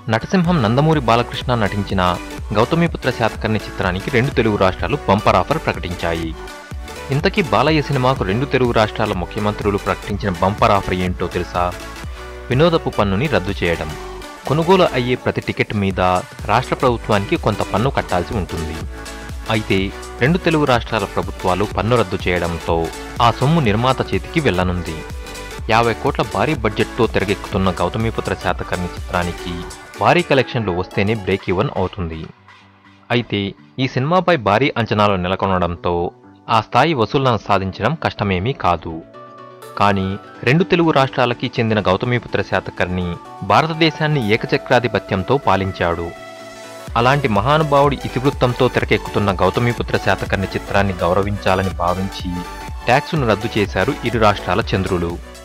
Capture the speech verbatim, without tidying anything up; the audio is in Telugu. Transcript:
నటసింహం నందమూరి బాలకృష్ణ నటించిన గౌతమిపుత్ర శాతకర్ణి చిత్రానికి రెండు తెలుగు రాష్ట్రాలు బంపర్ ఆఫర్ ప్రకటించాయి. ఇంతకీ బాలయ్య సినిమాకు రెండు తెలుగు రాష్ట్రాల ముఖ్యమంత్రులు ప్రకటించిన బంపర్ ఆఫర్ ఏంటో తెలుసా? వినోదపు పన్నుని రద్దు చేయడం. కొనుగోలు అయ్యే ప్రతి టికెట్ మీద రాష్ట్ర ప్రభుత్వానికి కొంత పన్ను కట్టాల్సి ఉంటుంది. అయితే రెండు తెలుగు రాష్ట్రాల ప్రభుత్వాలు పన్ను రద్దు చేయడంతో ఆ సొమ్ము నిర్మాత చేతికి వెళ్లనుంది. యాభై కోట్ల భారీ బడ్జెట్తో తెరకెక్కుతున్న గౌతమిపుత్ర శాతకర్ణి చిత్రానికి భారీ కలెక్షన్లు వస్తేనే బ్రేక్ ఈవెన్ అవుతుంది. అయితే ఈ సినిమాపై భారీ అంచనాలు నెలకొనడంతో ఆ స్థాయి వసూళ్లను సాధించడం కష్టమేమీ కాదు. కానీ రెండు తెలుగు రాష్ట్రాలకి చెందిన గౌతమిపుత్ర శాతకర్ణి భారతదేశాన్ని ఏకచక్రాధిపత్యంతో పాలించాడు. అలాంటి మహానుభావుడి ఇతివృత్తంతో తెరకెక్కుతున్న గౌతమిపుత్ర శాతకర్ణి చిత్రాన్ని గౌరవించాలని భావించి ట్యాక్సును రద్దు చేశారు ఇరు రాష్ట్రాల చంద్రులు.